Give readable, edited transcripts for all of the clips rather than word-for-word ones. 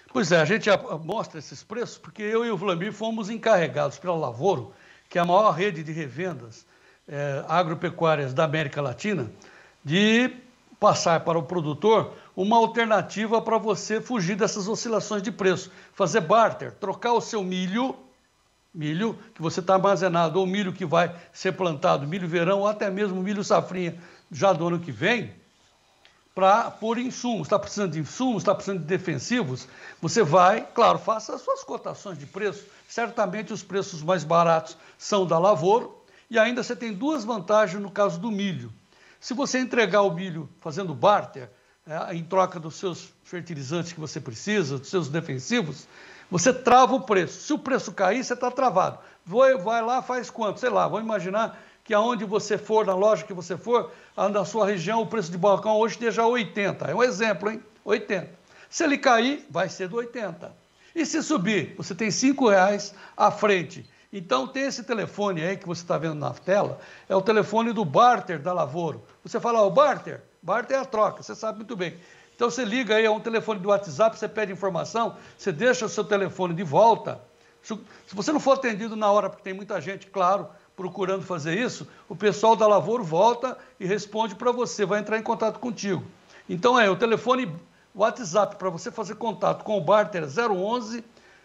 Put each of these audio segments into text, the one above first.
Pois é, a gente mostra esses preços porque eu e o Vlamir fomos encarregados pela Lavoro, que é a maior rede de revendas agropecuárias da América Latina, de passar para o produtor uma alternativa para você fugir dessas oscilações de preço. Fazer barter, trocar o seu milho que você está armazenado, ou milho que vai ser plantado, milho verão, ou até mesmo milho safrinha já do ano que vem, por insumos. Está precisando de insumos, está precisando de defensivos, você vai, claro, faça as suas cotações de preço. Certamente os preços mais baratos são da Lavoro, e ainda você tem duas vantagens no caso do milho. Se você entregar o milho fazendo barter, em troca dos seus fertilizantes que você precisa, dos seus defensivos, você trava o preço. Se o preço cair, você está travado. Vai lá, faz quanto? Sei lá, vou imaginar que aonde você for, na loja que você for, na sua região, o preço de balcão hoje esteja 80. É um exemplo, hein? 80. Se ele cair, vai ser do 80. E se subir, você tem R$5 à frente. Então tem esse telefone aí que você está vendo na tela, é o telefone do barter da Lavoro. Você fala, o barter é a troca, você sabe muito bem. Então você liga aí a um telefone do WhatsApp, você pede informação, você deixa o seu telefone de volta. Se você não for atendido na hora, porque tem muita gente, claro, procurando fazer isso, o pessoal da Lavoro volta e responde para você, vai entrar em contato contigo. Então o telefone WhatsApp para você fazer contato com o barter é 011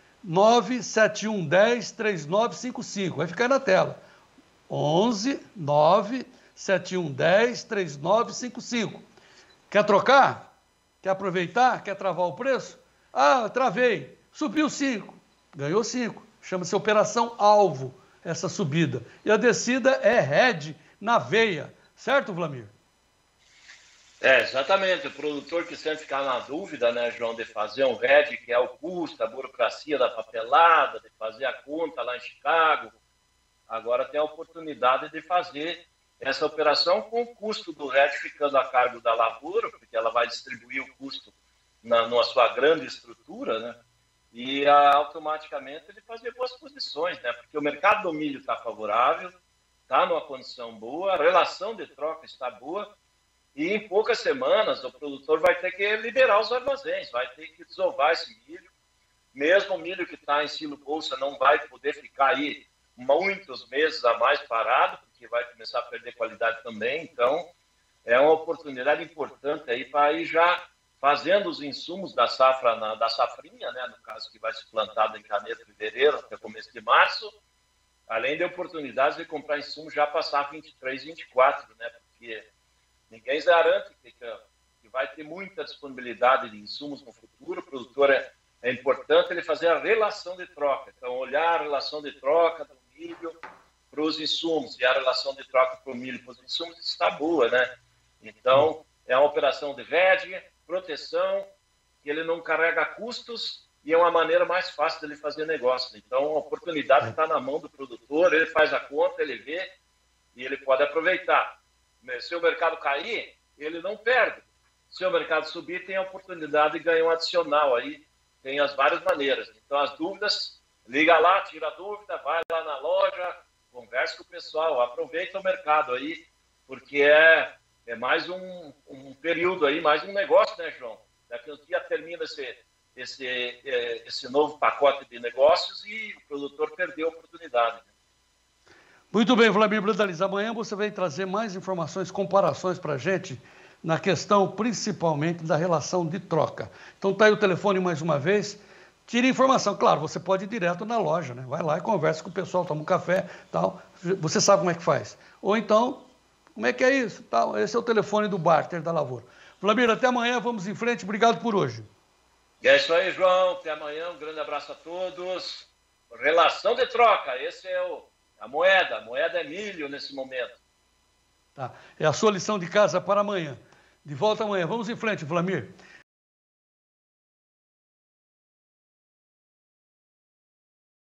97110 3955. Vai ficar na tela. 11 97110 3955. Quer trocar? Quer aproveitar? Quer travar o preço? Ah, travei. Subiu 5. Ganhou 5. Chama-se Operação Alvo, essa subida. E a descida é head na veia. Certo, Vlamir? Exatamente. O produtor que sempre fica na dúvida, né, João, de fazer um head, que é o custo, a burocracia da papelada, de fazer a conta lá em Chicago, agora tem a oportunidade de fazer essa operação com o custo do head ficando a cargo da Lavoro, porque ela vai distribuir o custo na sua grande estrutura, né? E automaticamente ele fazer boas posições, né? Porque o mercado do milho está favorável, está numa condição boa, a relação de troca está boa, e em poucas semanas o produtor vai ter que liberar os armazéns, vai ter que desovar esse milho. Mesmo o milho que está em silo bolsa não vai poder ficar aí muitos meses a mais parado, porque vai começar a perder qualidade também. Então, é uma oportunidade importante aí para ir já fazendo os insumos da safra, da safrinha, né, no caso que vai ser plantado em janeiro, fevereiro, até começo de março, além de oportunidades de comprar insumos já para a safra 23, 24, né, porque ninguém garante que vai ter muita disponibilidade de insumos no futuro. O produtor é importante ele fazer a relação de troca. Então, olhar a relação de troca do milho para os insumos e a relação de troca para o milho para os insumos está boa, né? Então, é uma operação de VED, proteção, que ele não carrega custos e é uma maneira mais fácil dele fazer negócio. Então, a oportunidade está na mão do produtor, ele faz a conta, ele vê e ele pode aproveitar. Se o mercado cair, ele não perde. Se o mercado subir, tem a oportunidade de ganhar um adicional aí. Tem as várias maneiras. Então, as dúvidas, liga lá, tira a dúvida, vai lá na loja, conversa com o pessoal, aproveita o mercado aí, porque é mais um período aí, mais um negócio, né, João? Daqui a um dia termina esse novo pacote de negócios e o produtor perdeu a oportunidade. Muito bem, Vlamir Brandaliz. Amanhã você vai trazer mais informações, comparações para a gente na questão principalmente da relação de troca. Então está aí o telefone mais uma vez. Tire informação. Claro, você pode ir direto na loja, né? Vai lá e conversa com o pessoal, toma um café, tal. Você sabe como é que faz. Ou então, como é que é isso? Tal. Esse é o telefone do barter da Lavoro. Vlamir, até amanhã, vamos em frente. Obrigado por hoje. É isso aí, João. Até amanhã. Um grande abraço a todos. Relação de troca. Esse é a moeda. A moeda é milho nesse momento. Tá. É a sua lição de casa para amanhã. De volta amanhã. Vamos em frente, Vlamir.